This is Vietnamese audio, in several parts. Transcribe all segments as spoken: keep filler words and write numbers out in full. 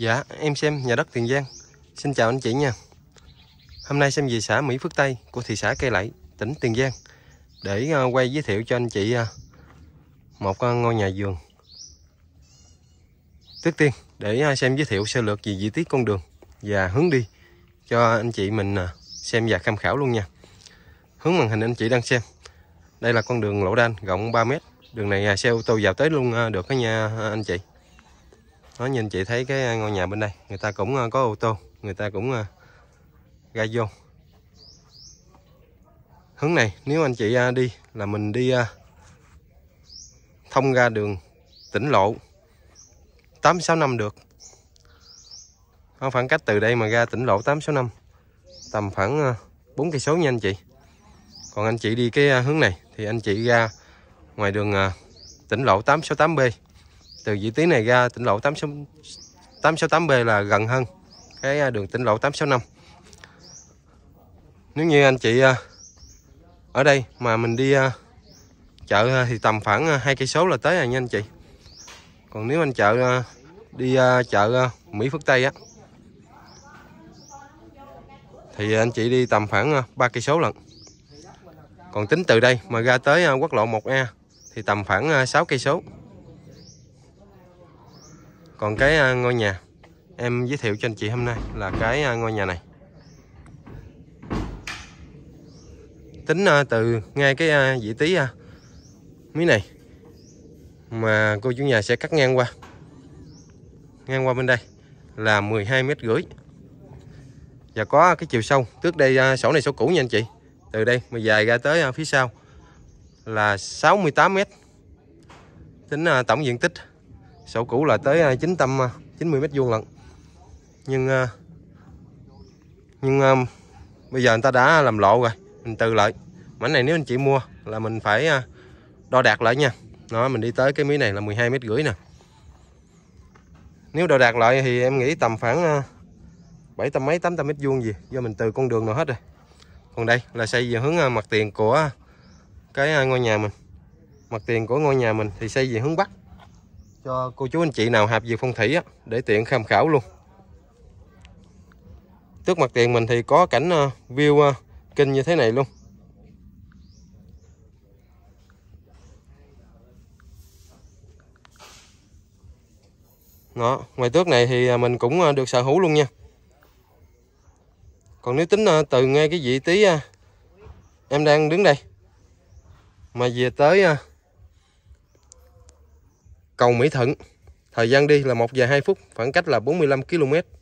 Dạ, em xem nhà đất Tiền Giang. Xin chào anh chị nha. Hôm nay xem về xã Mỹ Phước Tây của thị xã Cai Lậy, tỉnh Tiền Giang để uh, quay giới thiệu cho anh chị uh, một uh, ngôi nhà vườn. Trước tiên để uh, xem giới thiệu sơ lược về vị trí con đường và hướng đi cho anh chị mình uh, xem và tham khảo luôn nha. Hướng màn hình anh chị đang xem. Đây là con đường lộ đan rộng ba mét. Đường này uh, xe ô tô vào tới luôn uh, được đó nha uh, anh chị. Đó, như anh chị thấy cái ngôi nhà bên đây, người ta cũng uh, có ô tô, người ta cũng uh, ra vô. Hướng này nếu anh chị uh, đi là mình đi uh, thông ra đường tỉnh lộ tám sáu năm được. Có khoảng cách từ đây mà ra tỉnh lộ tám sáu năm tầm khoảng uh, bốn cây số nha anh chị. Còn anh chị đi cái uh, hướng này thì anh chị ra ngoài đường uh, tỉnh lộ tám sáu tám B. Từ vị trí này ra tỉnh lộ tám sáu tám B là gần hơn cái đường tỉnh lộ tám sáu năm. Nếu như anh chị ở đây mà mình đi chợ thì tầm khoảng hai cây số là tới rồi nha anh chị. Còn nếu anh chợ đi chợ Mỹ Phước Tây á thì anh chị đi tầm khoảng ba cây số lận. Còn tính từ đây mà ra tới quốc lộ một A thì tầm khoảng sáu cây số. Còn cái ngôi nhà em giới thiệu cho anh chị hôm nay là cái ngôi nhà này. Tính từ ngay cái vị trí mí này mà cô chủ nhà sẽ cắt ngang qua. Ngang qua bên đây là mười hai mét rưỡi. Và có cái chiều sâu, trước đây sổ này sổ cũ nha anh chị. Từ đây mà dài ra tới phía sau là sáu mươi tám mét. Tính tổng diện tích sổ cũ là tới chín trăm chín mươi mét vuông lận. Nhưng nhưng bây giờ người ta đã làm lộ rồi, mình từ lại. Mảnh này nếu anh chị mua là mình phải đo đạc lại nha. Đó, mình đi tới cái mí này là mười hai mét rưỡi nè. Nếu đo đạc lại thì em nghĩ tầm khoảng bảy trăm mấy tám trăm mét vuông gì, do mình từ con đường nào hết rồi. Còn đây là xây về hướng mặt tiền của cái ngôi nhà mình. Mặt tiền của ngôi nhà mình thì xây về hướng bắc, cho cô chú anh chị nào hạp về phong thủy á, để tiện tham khảo luôn. Trước mặt tiền mình thì có cảnh uh, view uh, kinh như thế này luôn. Đó, ngoài tước này thì mình cũng uh, được sở hữu luôn nha. Còn nếu tính uh, từ ngay cái vị trí uh, em đang đứng đây mà về tới uh, cầu Mỹ Thuận, thời gian đi là một giờ hai phút, khoảng cách là bốn mươi lăm ki lô mét.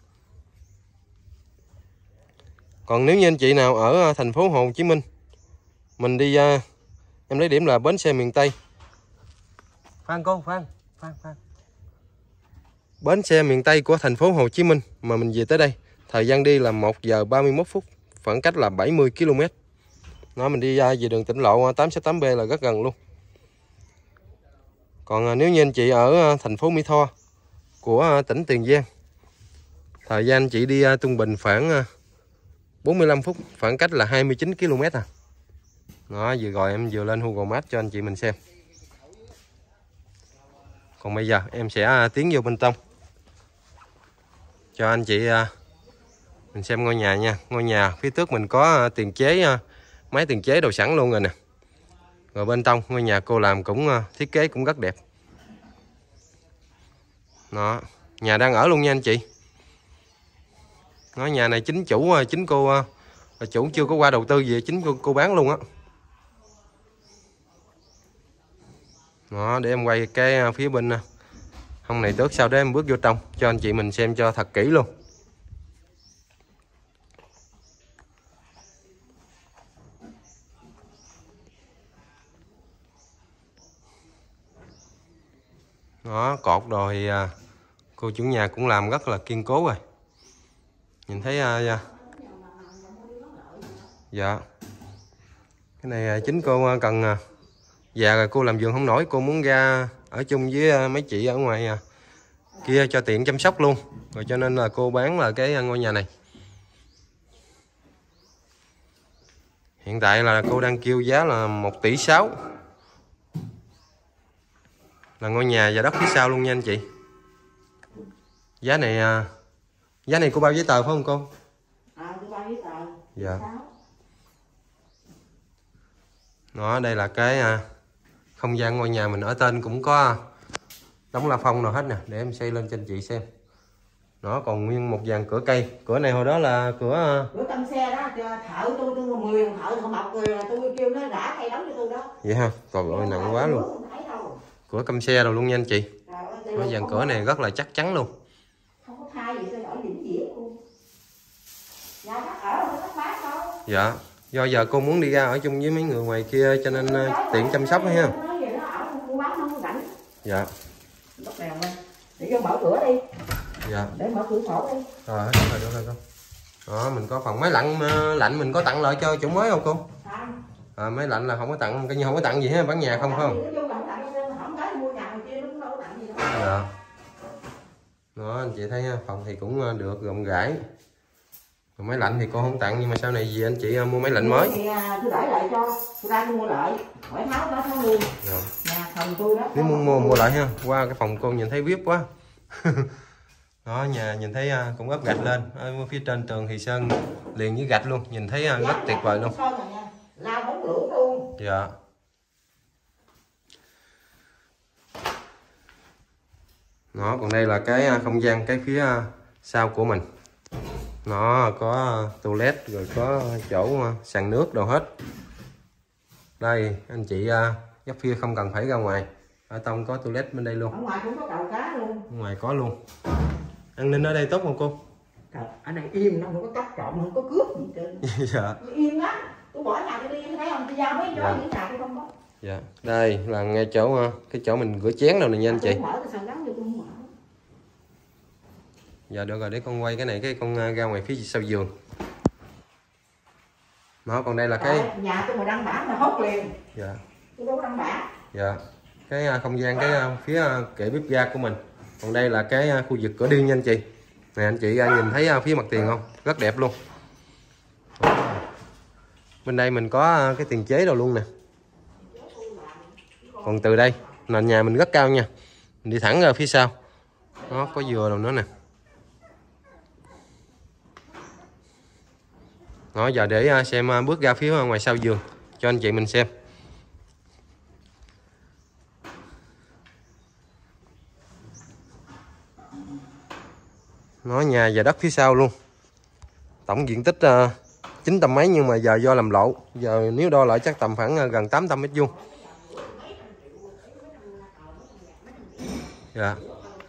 Còn nếu như anh chị nào ở thành phố Hồ Chí Minh, mình đi uh, em lấy điểm là bến xe miền Tây. Phan cô, Phan, Phan, Phan. Bến xe miền Tây của thành phố Hồ Chí Minh mà mình về tới đây, thời gian đi là một giờ ba mươi mốt phút, khoảng cách là bảy mươi ki lô mét. Nó mình đi uh, về đường tỉnh lộ tám sáu tám B là rất gần luôn. Còn uh, nếu như anh chị ở uh, thành phố Mỹ Tho của uh, tỉnh Tiền Giang, thời gian anh chị đi uh, trung bình khoảng uh, bốn mươi lăm phút, khoảng cách là hai mươi chín ki lô mét à. Đó, vừa rồi em vừa lên Google Maps cho anh chị mình xem. Còn bây giờ em sẽ uh, tiến vô bên trong cho anh chị uh, mình xem ngôi nhà nha. Ngôi nhà phía trước mình có uh, tiền chế, uh, máy tiền chế đồ sẵn luôn rồi nè. Rồi bên trong ngôi nhà cô làm cũng uh, thiết kế cũng rất đẹp. Đó, nhà đang ở luôn nha anh chị. Nó nhà này chính chủ, chính cô chủ chưa có qua đầu tư gì, chính cô, cô bán luôn á. Đó, để em quay cái phía bên hông này tước, sau đó em bước vô trong cho anh chị mình xem cho thật kỹ luôn. Đó, cột đồ thì cô chủ nhà cũng làm rất là kiên cố rồi. Nhìn thấy uh, dạ, cái này chính cô cần uh, già rồi cô làm vườn không nổi, cô muốn ra ở chung với uh, mấy chị ở ngoài uh, kia cho tiện chăm sóc luôn, rồi cho nên là cô bán là cái uh, ngôi nhà này. Hiện tại là cô đang kêu giá là một tỷ sáu, là ngôi nhà và đất phía sau luôn nha anh chị. Giá này giá này của bao giấy tờ phải không cô? À, tôi bao giấy tờ. Dạ. Đó, đây là cái không gian ngôi nhà mình ở tên, cũng có đóng la phong nào hết nè, để em xây lên cho anh chị xem. Nó còn nguyên một dàn cửa cây. Cửa này hồi đó là cửa cửa căm xe đó, thợ tôi tôi mười thợ thợ mộc rồi tôi kêu nó rã cây đóng cho tôi đó. Vậy ha, còn ơi nặng quá luôn. Cửa căm xe rồi luôn nha anh chị. Cái dàn cửa này rất là chắc chắn luôn. Không có thay gì tôi đổi vĩnh viễn luôn. Nhà đất ở không có bán đâu. Dạ, do giờ cô muốn đi ra ở chung với mấy người ngoài kia cho nên uh, tiện chăm sóc ha. Dạ. Lúc nào mà để vô mở cửa đi. Dạ. Để mở cửa sổ đi. Rồi, hết rồi, rồi, rồi. Đó, mình có phòng máy lạnh lạnh mình có tặng lại cho chủ mới không cô? Không. À, máy lạnh là không có tặng, coi như không có tặng gì hết, bán nhà không phải không? Dạ. Đó, anh chị thấy phòng thì cũng được rộng rãi. Còn máy lạnh thì cô không tặng, nhưng mà sau này gì anh chị mua máy lạnh mới. Thì tôi để lại cho, tôi ra tôi mua lại, khỏi tháo đó tháo luôn. Dạ. Nhà phòng tôi đó. Nếu muốn mua mua lại ha. Qua cái phòng cô nhìn thấy vip quá. Đó, nhà nhìn thấy cũng ốp gạch lên, ở phía trên tường thì sơn liền với gạch luôn, nhìn thấy rất tuyệt vời luôn. Lao bóng lửa luôn. Dạ. Nó còn đây là cái không gian cái phía sau của mình. Nó có toilet rồi có chỗ sàn nước đồ hết. Đây anh chị gấp phía không cần phải ra ngoài, ở trong có toilet bên đây luôn. Ở ngoài cũng có cầu cá luôn. Ở ngoài có luôn. An ninh ở đây tốt không cô? Trời, ở đây im, nó không có cắt trộm, không có cướp gì trơn. Dạ. Im lắm. Tôi bỏ nhà tôi đi, tôi thấy không, tôi giao mấy chỗ những nhà tôi không có. Dạ. Đây là ngay chỗ cái chỗ mình rửa chén đâu nè nha anh chị. Tôi mở cái sàn gắn cho tôi không mở. Dạ được rồi, để con quay cái này cái con ra ngoài phía sau giường. Nó còn đây là cái à, nhà tôi mà đăng bản là hốt liền. Dạ. Tôi đâu có đăng bản. Dạ. Cái không gian cái phía kệ bếp ga của mình. Còn đây là cái khu vực cửa điên nha anh chị. Nè anh chị nhìn thấy phía mặt tiền không? Rất đẹp luôn. Bên đây mình có cái tiền chế đâu luôn nè. Còn từ đây nền nhà mình rất cao nha. Mình đi thẳng ra phía sau. Nó có dừa đâu nữa nè. Đó, giờ để xem bước ra phía ngoài sau giường cho anh chị mình xem. Nó nhà và đất phía sau luôn. Tổng diện tích uh, chín trăm mấy, nhưng mà giờ do làm lộ, giờ nếu đo lại chắc tầm khoảng uh, gần tám trăm mét vuông. Dạ.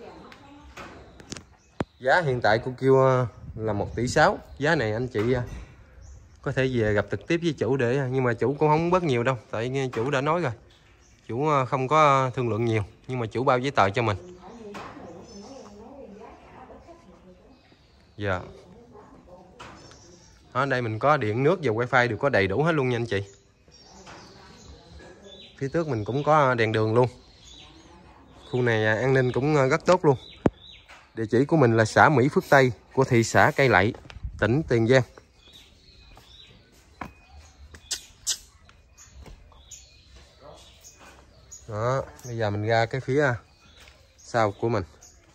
Giá hiện tại cô kêu uh, là một tỷ sáu. Giá này anh chị uh, có thể về gặp trực tiếp với chủ để, nhưng mà chủ cũng không bớt nhiều đâu, tại chủ đã nói rồi, chủ không có thương lượng nhiều, nhưng mà chủ bao giấy tờ cho mình. Dạ. Ở đây mình có điện nước và wifi đều có đầy đủ hết luôn nha anh chị. Phía trước mình cũng có đèn đường luôn. Khu này an ninh cũng rất tốt luôn. Địa chỉ của mình là xã Mỹ Phước Tây của thị xã Cây Lậy, tỉnh Tiền Giang. Đó, bây giờ mình ra cái phía sau của mình.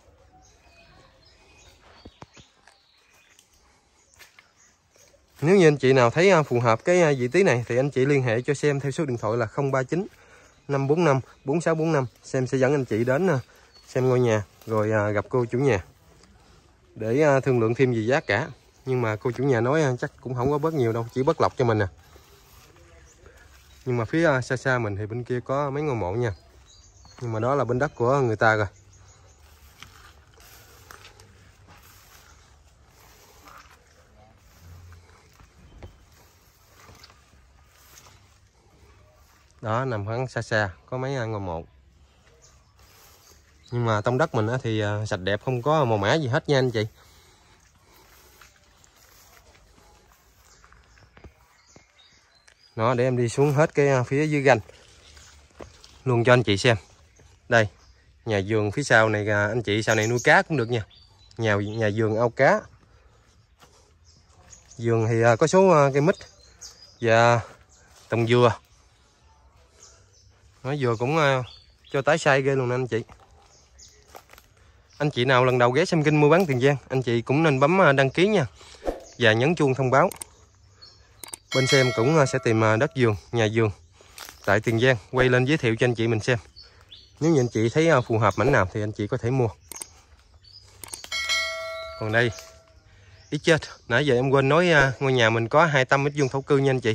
Nếu như anh chị nào thấy phù hợp cái vị trí này thì anh chị liên hệ cho xem theo số điện thoại là không ba chín năm bốn năm bốn sáu bốn năm. Xem sẽ dẫn anh chị đến xem ngôi nhà rồi gặp cô chủ nhà để thương lượng thêm về giá cả. Nhưng mà cô chủ nhà nói chắc cũng không có bớt nhiều đâu, chỉ bớt lọc cho mình nè. Nhưng mà phía xa xa mình thì bên kia có mấy ngôi mộ nha. Nhưng mà đó là bên đất của người ta rồi. Đó, nằm khoảng xa xa có mấy ngôi mộ. Nhưng mà trong đất mình thì sạch đẹp, không có mồ mã gì hết nha anh chị. Đó, để em đi xuống hết cái phía dưới ganh luôn cho anh chị xem. Đây, nhà vườn phía sau này anh chị, sau này nuôi cá cũng được nha. Nhà nhà vườn ao cá. Vườn thì có số cây mít và trồng dừa. Nó dừa cũng cho tái sai ghê luôn nè anh chị. Anh chị nào lần đầu ghé xem kênh mua bán Tiền Giang, anh chị cũng nên bấm đăng ký nha, và nhấn chuông thông báo. Bên xem cũng sẽ tìm đất vườn, nhà vườn tại Tiền Giang quay lên giới thiệu cho anh chị mình xem. Nếu như anh chị thấy phù hợp mảnh nào thì anh chị có thể mua. Còn đây, ý chết, nãy giờ em quên nói ngôi nhà mình có hai trăm mét vuông thổ cư nha anh chị.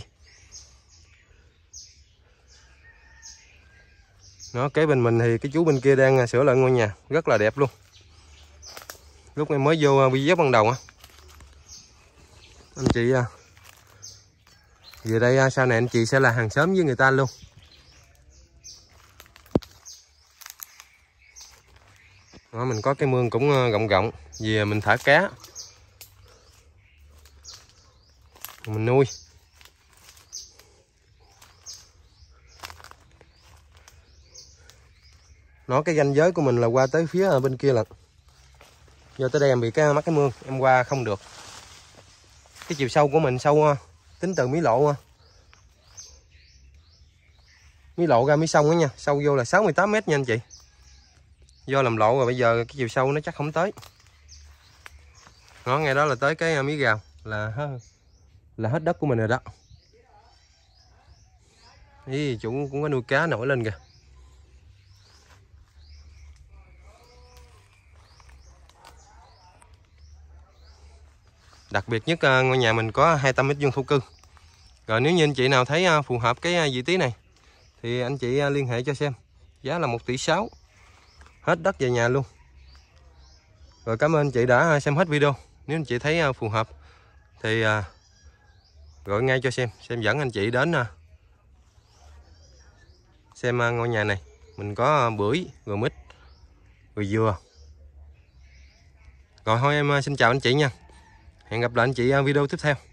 Nó kế bên mình thì cái chú bên kia đang sửa lại ngôi nhà, rất là đẹp luôn. Lúc em mới vô video ban đầu á, anh chị về đây sau này anh chị sẽ là hàng xóm với người ta luôn. Đó, mình có cái mương cũng rộng rộng, vì mình thả cá, mình nuôi. Nó cái ranh giới của mình là qua tới phía ở bên kia lận. Do tới đây em bị cái mắc cái mương, em qua không được. Cái chiều sâu của mình sâu tính từ mí lộ mí lộ ra mí sông đó nha, sâu vô là sáu mươi tám mét nha anh chị. Do làm lộ rồi bây giờ cái chiều sâu nó chắc không tới. Nó ngay đó là tới cái mí gào là là hết đất của mình rồi đó. Ý, chủ cũng có nuôi cá nổi lên kìa. Đặc biệt nhất ngôi nhà mình có hai trăm mét vuông thổ cư. Rồi nếu như anh chị nào thấy phù hợp cái vị trí này thì anh chị liên hệ cho xem. Giá là một tỷ sáu. Hết đất về nhà luôn. Rồi cảm ơn anh chị đã xem hết video. Nếu anh chị thấy phù hợp thì gọi ngay cho xem, xem dẫn anh chị đến xem ngôi nhà này. Mình có bưởi, rồi mít, rồi dừa. Rồi thôi em xin chào anh chị nha. Hẹn gặp lại anh chị video tiếp theo.